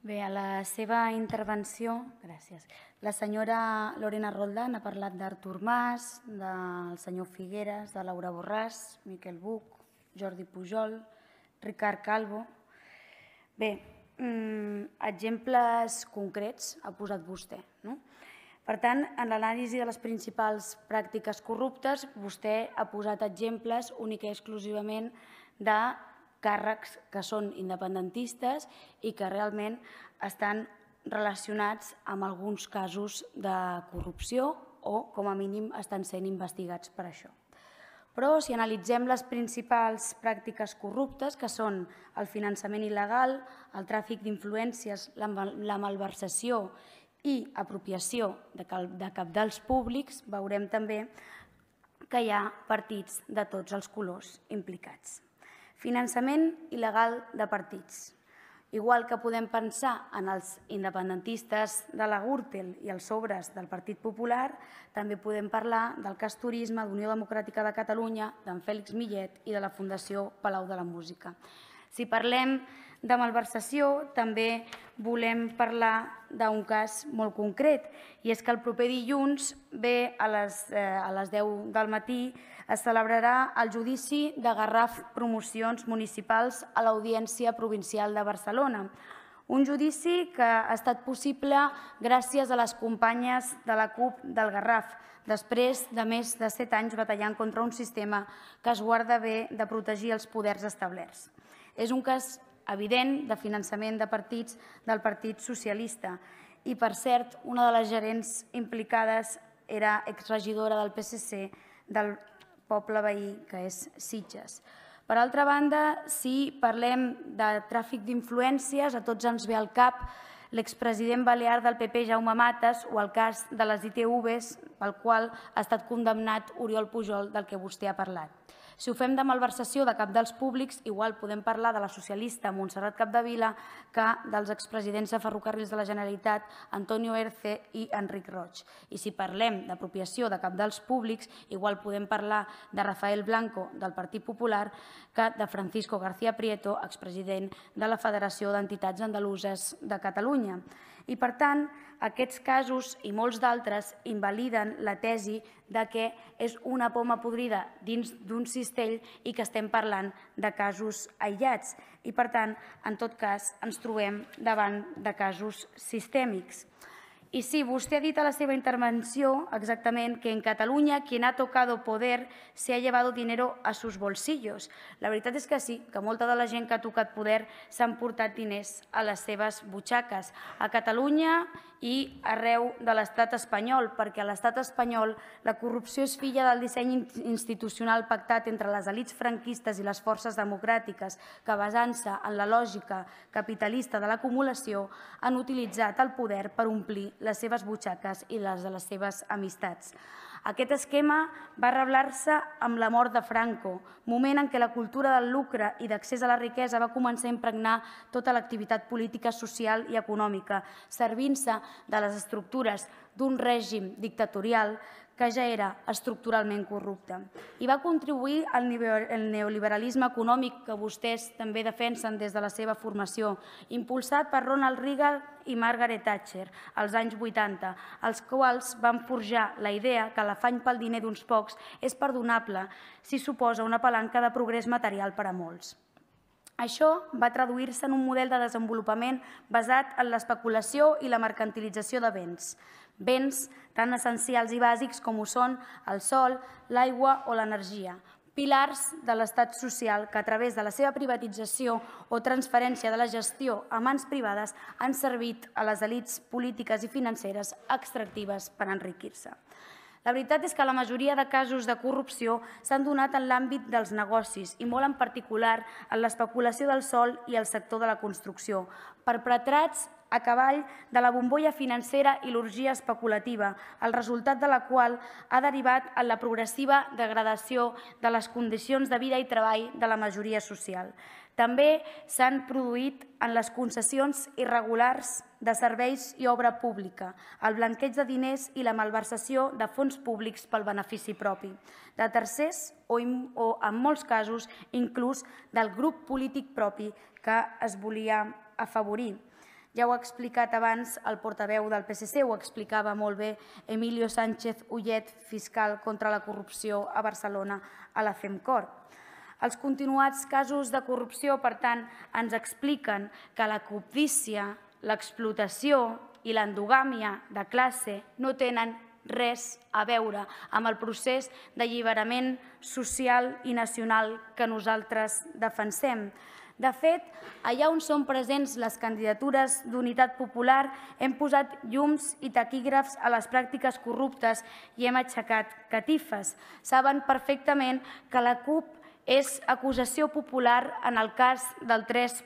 Bé, a la seva intervenció, gràcies, la senyora Lorena Roldán ha parlat d'Artur Mas, del senyor Figueres, de Laura Borràs, Miquel Buch, Jordi Pujol, Ricard Calvo. Bé, exemples concrets ha posat vostè, no? Per tant, en l'anàlisi de les principals pràctiques corruptes, vostè ha posat exemples únicament i exclusivament de càrrecs que són independentistes i que realment estan relacionats amb alguns casos de corrupció o, com a mínim, estan sent investigats per això. Però si analitzem les principals pràctiques corruptes, que són el finançament il·legal, el tràfic d'influències, la malversació i apropiació de cabdals públics, veurem també que hi ha partits de tots els colors implicats. Finançament il·legal de partits. Igual que podem pensar en els independentistes de la Gürtel i els sobres del Partit Popular, també podem parlar del cas Turisme, d'Unió Democràtica de Catalunya, d'en Fèlix Millet i de la Fundació Palau de la Música. Si parlem de malversació, també volem parlar d'un cas molt concret, i és que el proper dilluns, bé a les 10 del matí, es celebrarà el judici de Garraf Promocions Municipals a l'Audiència Provincial de Barcelona. Un judici que ha estat possible gràcies a les companyes de la CUP del Garraf, després de més de 7 anys batallant contra un sistema que es guarda bé de protegir els poders establerts. És un cas evident de finançament de partits del Partit Socialista i, per cert, una de les gerents implicades era exregidora del PSC del poble veí que és Sitges. Per altra banda, si parlem de tràfic d'influències, a tots ens ve al cap l'expresident balear del PP, Jaume Matas, o el cas de les ITVs, pel qual ha estat condemnat Oriol Pujol, del que vostè ha parlat. Si ho fem de malversació de cabdals públics, igual podem parlar de la socialista Montserrat Capdevila que dels expresidents de Ferrocarrils de la Generalitat, Antonio Erce i Enric Roig. I si parlem d'apropiació de cabdals públics, igual podem parlar de Rafael Blanco, del Partit Popular, que de Francisco García Prieto, expresident de la Federació d'Entitats Andaluses de Catalunya. I, per tant, aquests casos i molts d'altres invaliden la tesi de que és una poma podrida dins d'un cistell i que estem parlant de casos aïllats. I, per tant, en tot cas, ens trobem davant de casos sistèmics. Y sí, usted ha dit a la seva intervenció exactament que en Catalunya quien ha tocado poder se ha llevado dinero a sus bolsillos. La veritat és que sí, que molta de la gent que ha tocat poder s'han portat diners a les seves butxaques. A Catalunya i arreu de l'estat espanyol, perquè a l'estat espanyol la corrupció és filla del disseny institucional pactat entre les elits franquistes i les forces democràtiques que, basant-se en la lògica capitalista de l'acumulació, han utilitzat el poder per omplir les seves butxaques i les de les seves amistats. Aquest esquema va reblar-se amb la mort de Franco, moment en què la cultura del lucre i d'accés a la riquesa va començar a impregnar tota l'activitat política, social i econòmica, servint-se de les estructures d'un règim dictatorial que ja era estructuralment corrupte. I va contribuir al neoliberalisme econòmic que vostès també defensen des de la seva formació, impulsat per Ronald Reagan i Margaret Thatcher als anys 80, els quals van forjar la idea que l'afany pel diner d'uns pocs és perdonable si suposa una palanca de progrés material per a molts. Això va traduir-se en un model de desenvolupament basat en l'especulació i la mercantilització de béns. Béns tan essencials i bàsics com ho són el sol, l'aigua o l'energia. Pilars de l'estat social que a través de la seva privatització o transferència de la gestió a mans privades han servit a les elits polítiques i financeres extractives per enriquir-se. La veritat és que la majoria de casos de corrupció s'han donat en l'àmbit dels negocis i molt en particular en l'especulació del sòl i el sector de la construcció, perpetrats a cavall de la bombolla financera i l'orgia especulativa, el resultat de la qual ha derivat en la progressiva degradació de les condicions de vida i treball de la majoria social. També s'han produït en les concessions irregulars de serveis i obra pública, el blanqueig de diners i la malversació de fons públics pel benefici propi, de tercers o, en molts casos, inclús del grup polític propi que es volia afavorir. Ja ho ha explicat abans el portaveu del PSC, ho explicava molt bé Emilio Sánchez Ullet, fiscal contra la corrupció a Barcelona a la FEMCOR. Els continuats casos de corrupció, per tant, ens expliquen que la cobdícia, l'explotació i l'endogàmia de classe no tenen res a veure amb el procés d'alliberament social i nacional que nosaltres defensem. De fet, allà on són presents les candidatures d'Unitat Popular hem posat llums i taquígrafs a les pràctiques corruptes i hem aixecat catifes. Saben perfectament que la CUP és acusació popular en el cas del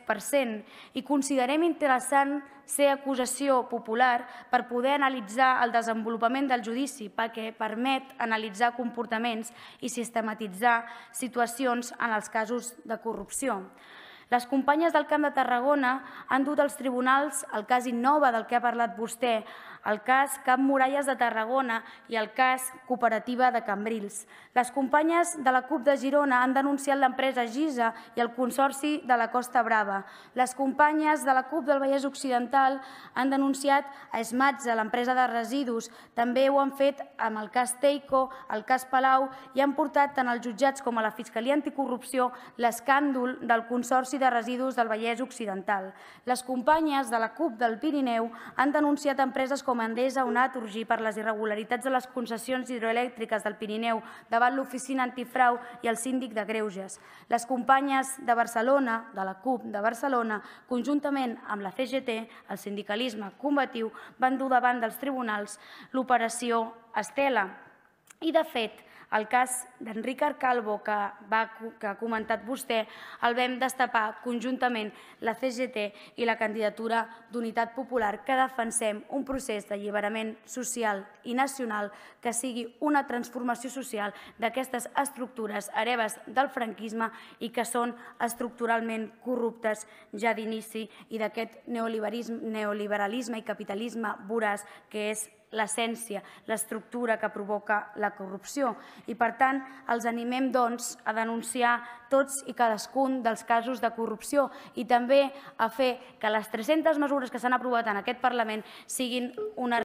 3% i considerem interessant ser acusació popular per poder analitzar el desenvolupament del judici, perquè permet analitzar comportaments i sistematitzar situacions en els casos de corrupció. Les companyes del Camp de Tarragona han dut als tribunals el cas Innova del que ha parlat vostè, el cas Cap Muralles de Tarragona i el cas Cooperativa de Cambrils. Les companyes de la CUP de Girona han denunciat l'empresa Gisa i el Consorci de la Costa Brava. Les companyes de la CUP del Vallès Occidental han denunciat a Esmatze, l'empresa de residus. També ho han fet amb el cas Teico, el cas Palau i han portat tant als jutjats com a la Fiscalia Anticorrupció l'escàndol del Consorci de Residus del Vallès Occidental. Les companyes de la CUP del Pirineu han denunciat empreses com Endesa o Naturgy per les irregularitats de les concessions hidroelèctriques del Pirineu davant l'Oficina Antifrau i el Síndic de Greuges. Les companyes de Barcelona, de la CUP de Barcelona, conjuntament amb la CGT, el sindicalisme combatiu, van dur davant dels tribunals l'operació Estela. I, de fet, el cas d'Enric Arcalvo, que ha comentat vostè, el vam destapar conjuntament la CGT i la candidatura d'Unitat Popular, que defensem un procés d'alliberament social i nacional que sigui una transformació social d'aquestes estructures hereves del franquisme i que són estructuralment corruptes ja d'inici i d'aquest neoliberalisme i capitalisme voraç que és l'essència, l'estructura que provoca la corrupció. I, per tant, els animem, doncs, a denunciar tots i cadascun dels casos de corrupció i també a fer que les 300 mesures que s'han aprovat en aquest Parlament siguin una